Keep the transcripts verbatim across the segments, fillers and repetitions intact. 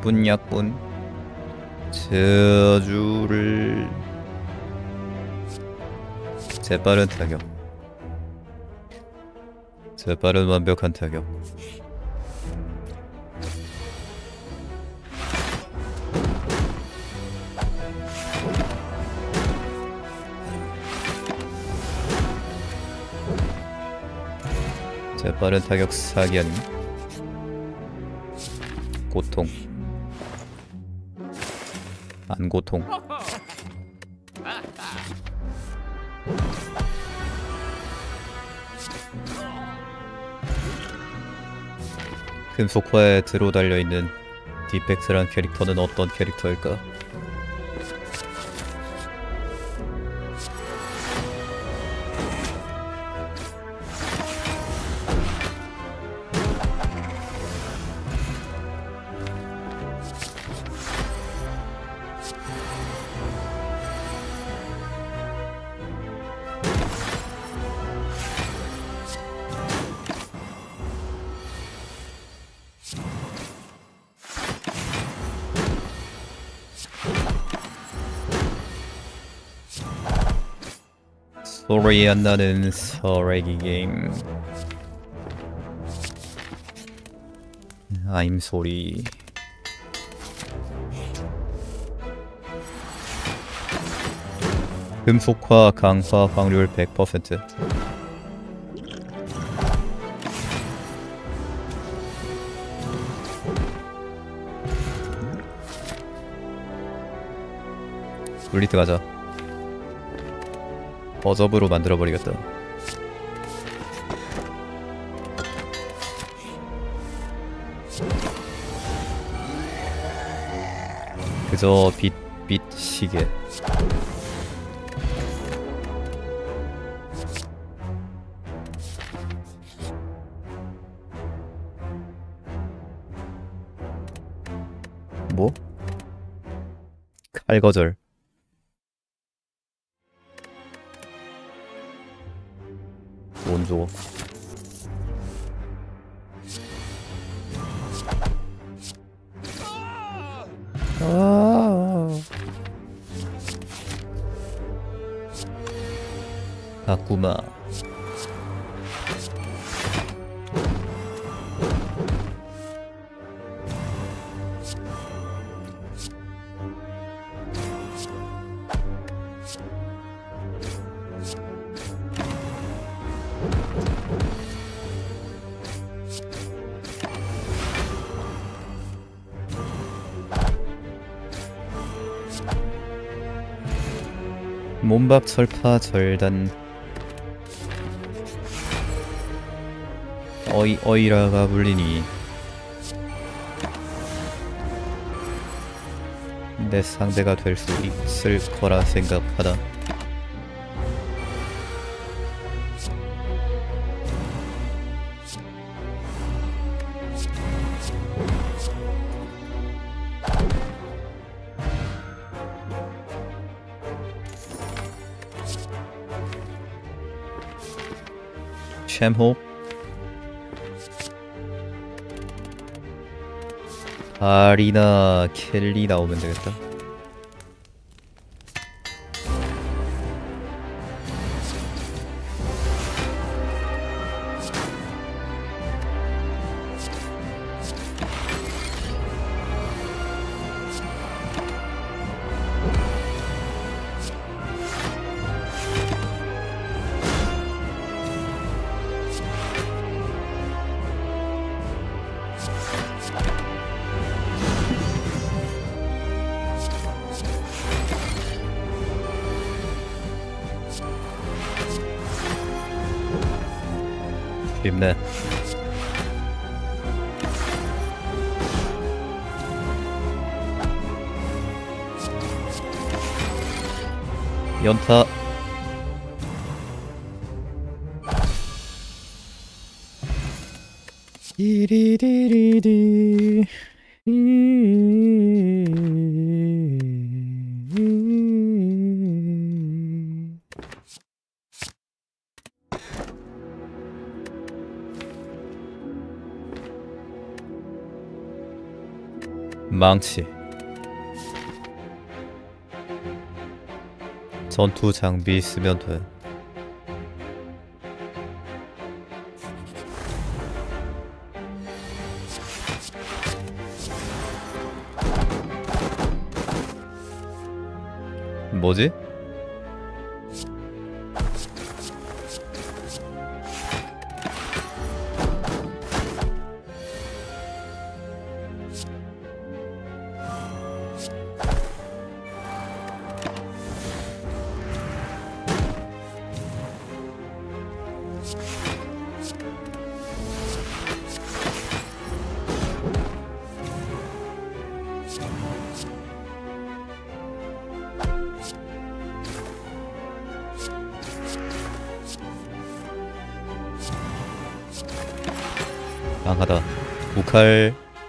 약분 약분 저주를 재빠른 타격 재빠른 완벽한 타격 재빠른 타격 사기하는 고통 안 고통 금속화에 들어 달려있는 디펙트란 캐릭터는 어떤 캐릭터일까? 소리 안 나는 서래기 게임. 아임 소리. 금속화 강화 확률 백 퍼센트. 블리트 가자. 버접으로 만들어버리겠다. 그저 빛, 빛 시계. 뭐? 칼거절. 원조. 아. 아꾸마. 몸밥 철파 절단. 어이 어이라가 불리니 내 상대가 될 수 있을 거라 생각하다. 챔호 아리나 켈리 나오면 되겠다. 쉽네. 연타. 이리리리리. 망치. 전투 장비 쓰면 돼. 뭐지? 강하다. 우칼.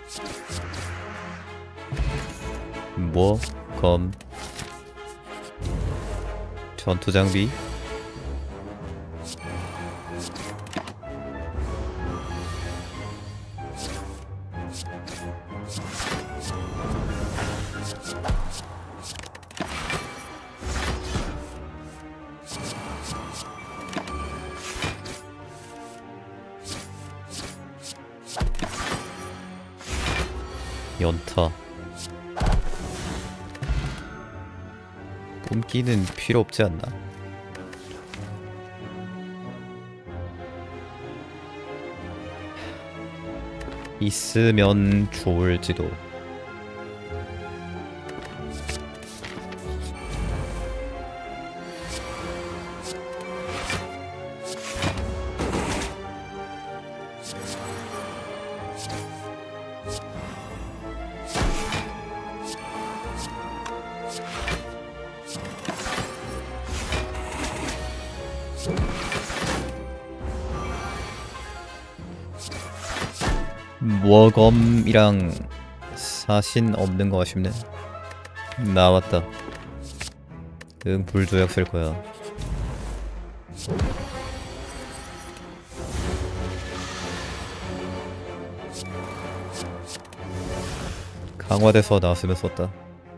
뭐? 검. 전투 장비. 연타. 뿜기는 필요 없지 않나? 있으면 좋을지도. 무어검이랑 사신 없는 거 아쉽네. 나왔다. 응, 불조약 쓸 거야. 강화돼서 나왔으면 썼다.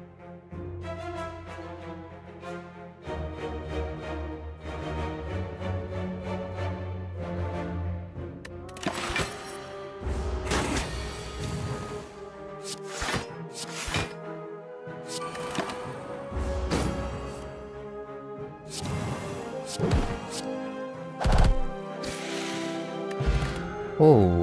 오.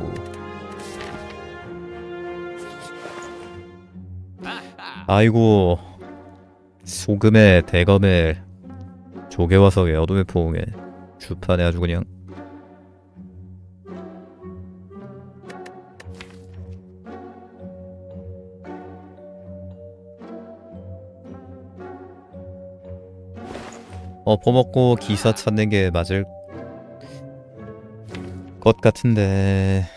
아이고, 소금에 대검에 조개와서 여도의 포옹에 주판에 아주 그냥. 엎어먹고 기사 찾는 게 맞을 것 같은데.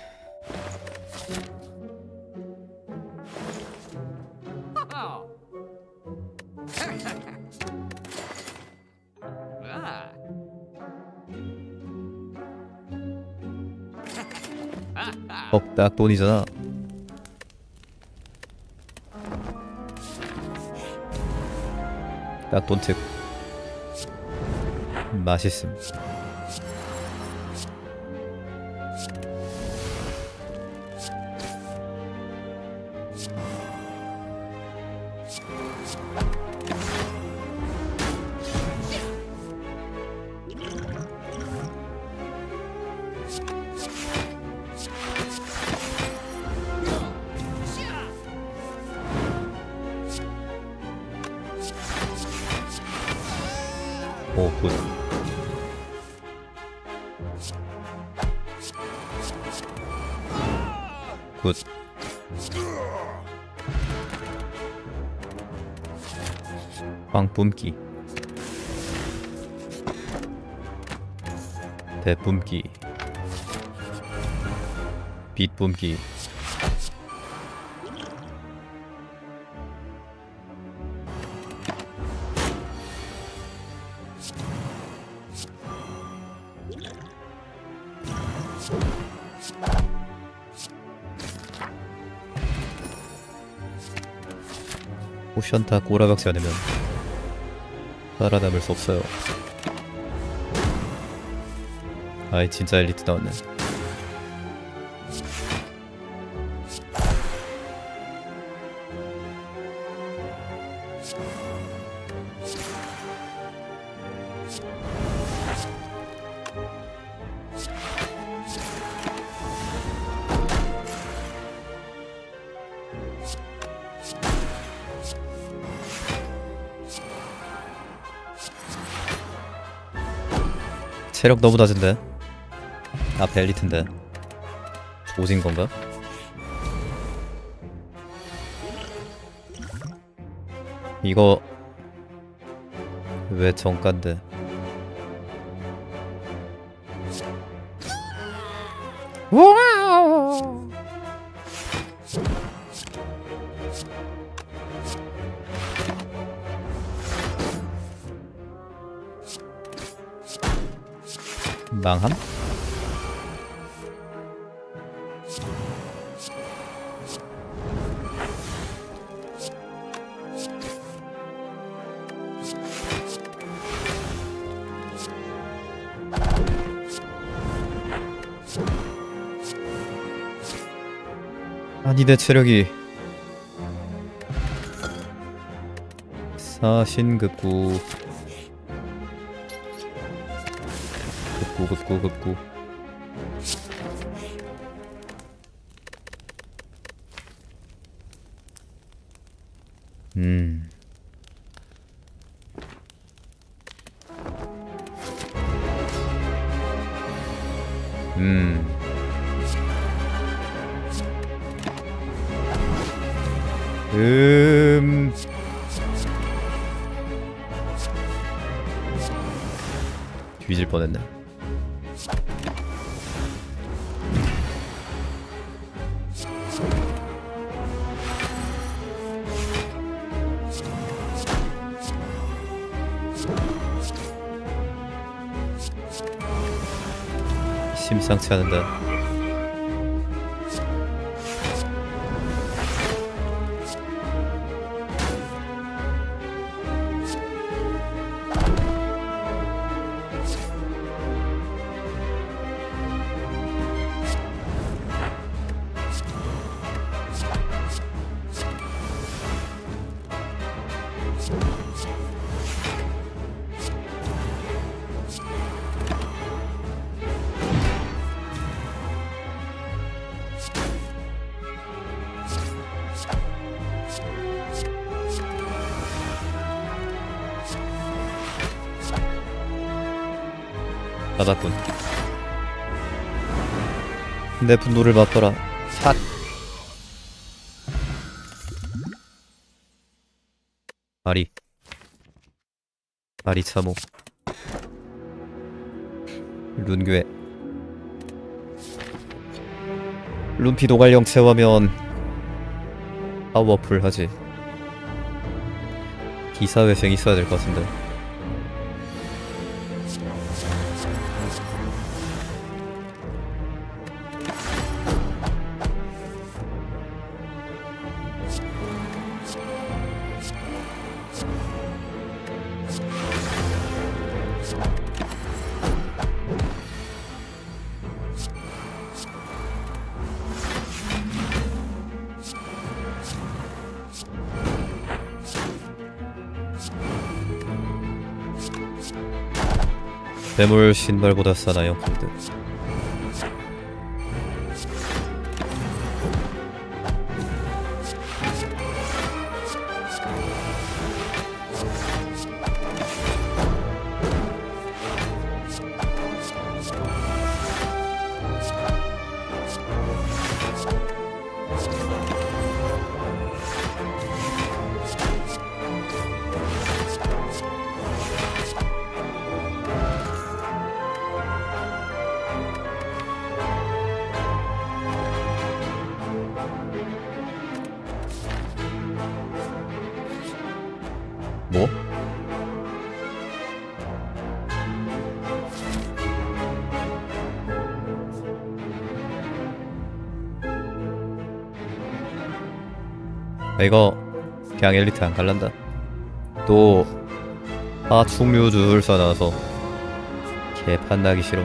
어, 딱 돈이잖아. 딱 돈 특. 맛있음. 오, 굿. 굿. 빵 뿜기. 대 뿜기. 빛 뿜기. 포션 다 꼬라박지 않으면 살아남을 수 없어요. 아이 진짜 엘리트 나왔네. 체력 너무 낮은데? 앞에 엘리트인데 오진 건가? 이거 왜 정가인데? 와우! 망함? 아니 내 체력이 사신급구 급구 급구 급구 음 음. 음. 뒤질 뻔했네. 심상치 않은데. 받았군. 내 분노를 맛봐라. 샷. 아리. 아리 참호. 룬괴. 룬피 도갈령 체화면 파워풀하지. 기사회생 있어야 될 것 같은데. 괴물 신발보다 싸나요? 근데 뭐? 아, 이거 그냥 엘리트 안 갈란다. 또 하충류 줄 써놔서 개판 나기 싫어.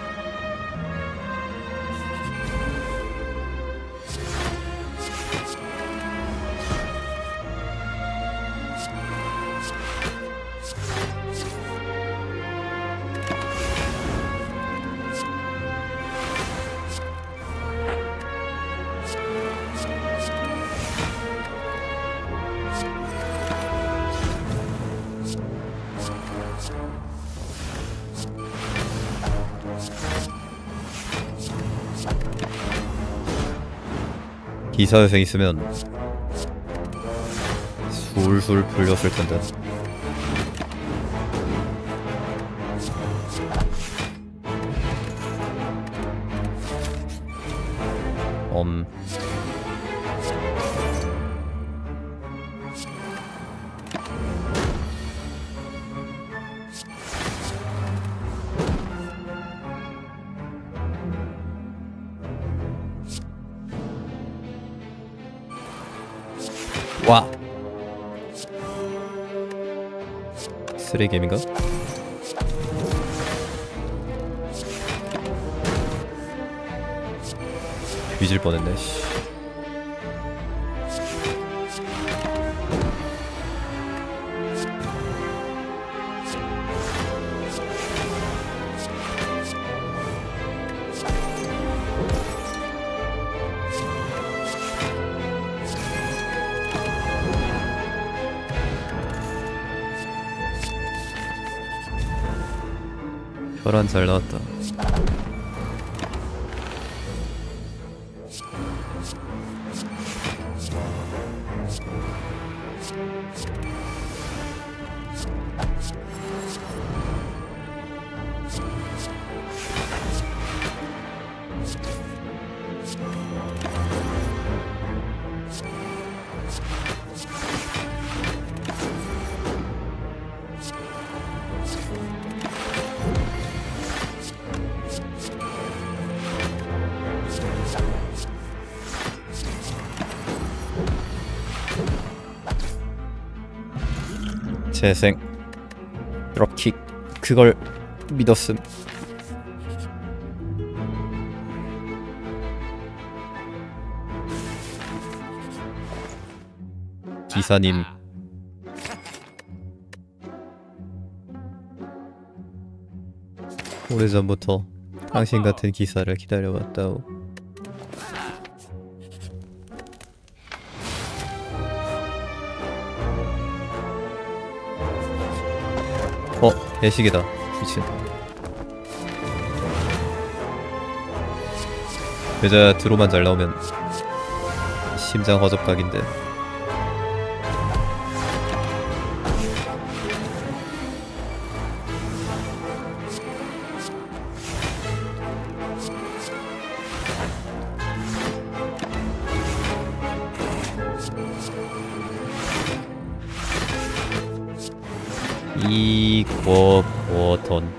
기사회생 있으면 술술 풀렸을 텐데. 엄 와! 쓰레기게임인가? 뒤질 뻔했네. 씨. 혈안 잘 나왔다. 재생 드롭킥 그걸 믿었음. 기사님 오래전부터 당신 같은 기사를 기다려왔다오. 어, 배식이다. 미친. 여자 드로만 잘 나오면 심장 허접각인데. 이거거던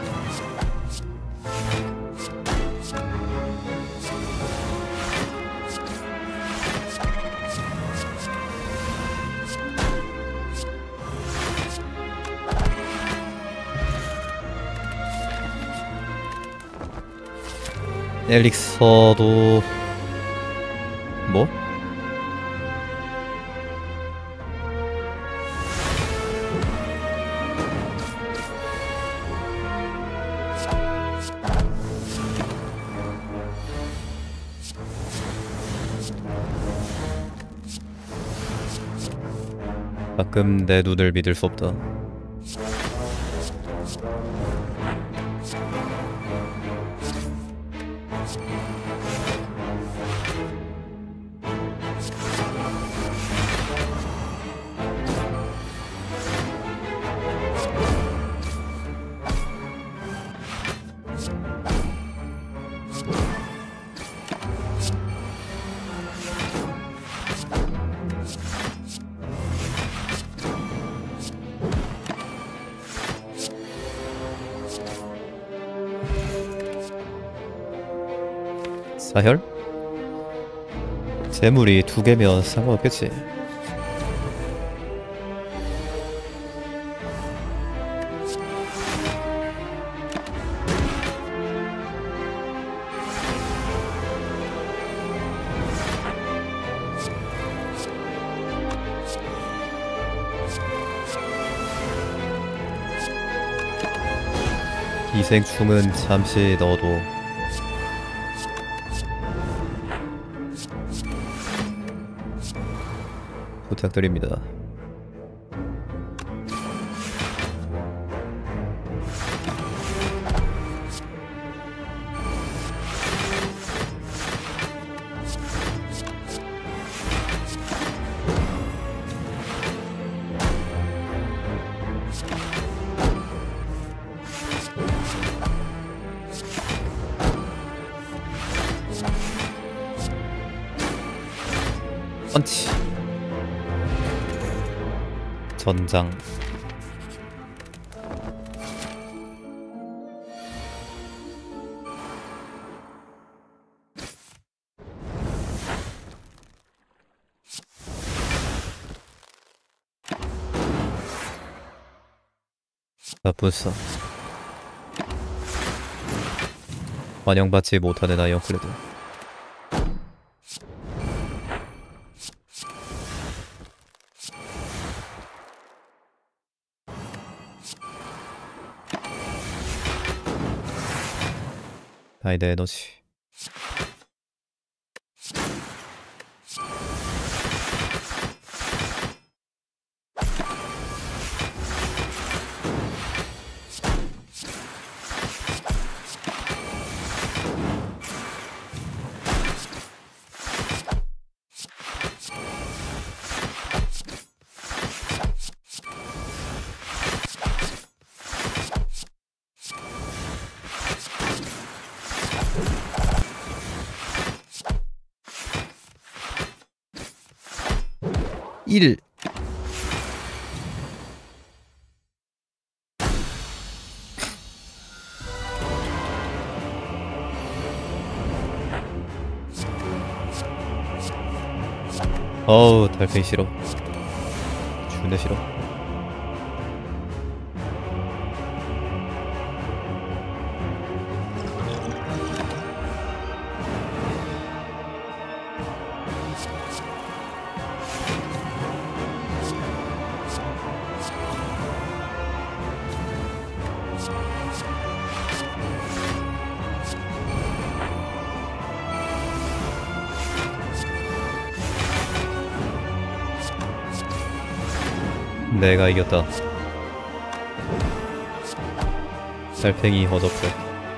엘릭서도 뭐? 가끔 내 눈을 믿을 수 없다. 사혈? 재물이 두 개면 상관없겠지. 기생충은 잠시 넣어도 부탁드립니다. 펀치 전장 나쁘사 환영받지 못하는 아이언클레드. 다이드 에너지 일 어우 달팽이 싫어. 존나 싫어. 내가 이겼다. 달팽이 허접해.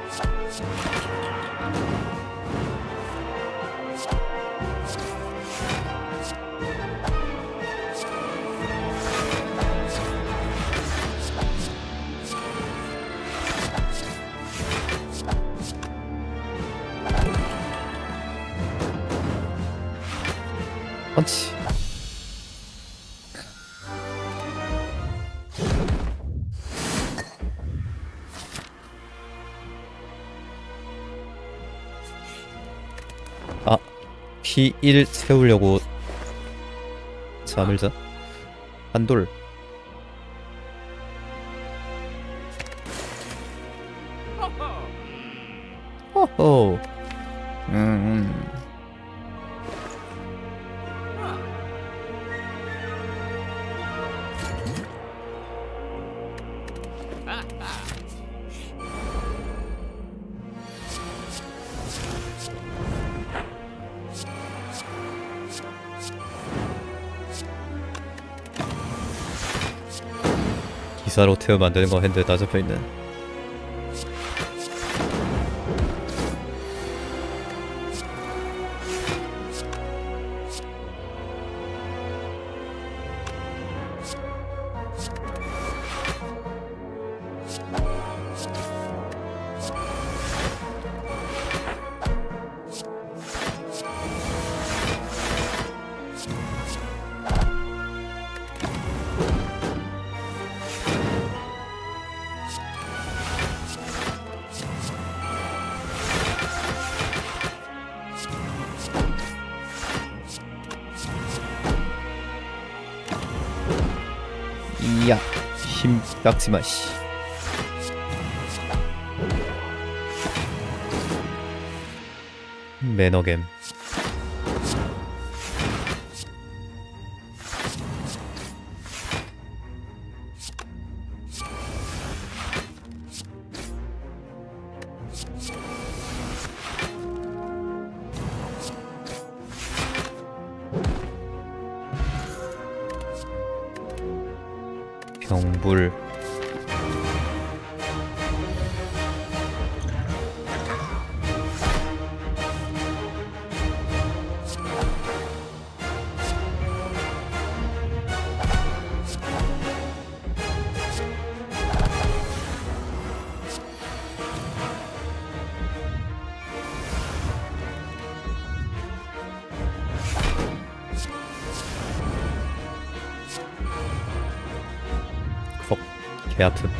펀치 아, 피 일 채우려고 잠을 자? 한돌 호호 음, 음. 기사로 태워 만드는 거 핸드에 따져펴있네. 이야 힘 깎지마 씨. 매너겜 병불. 퍽, 개 아픔.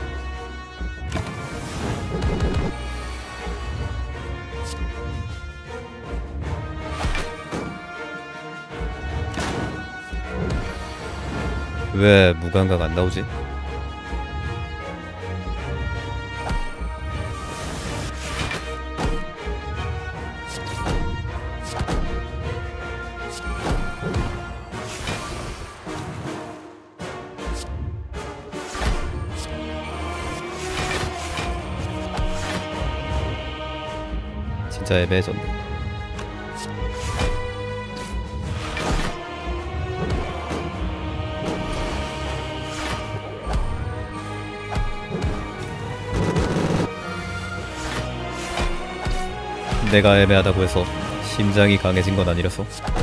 왜 무감각 안 나오지? 진짜 애매해졌네. 내가 애매하다고 해서 심장이 강해진 건 아니라서.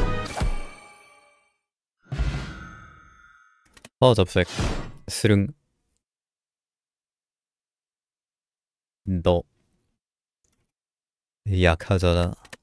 어 접색. 스릉. 너 약하잖아.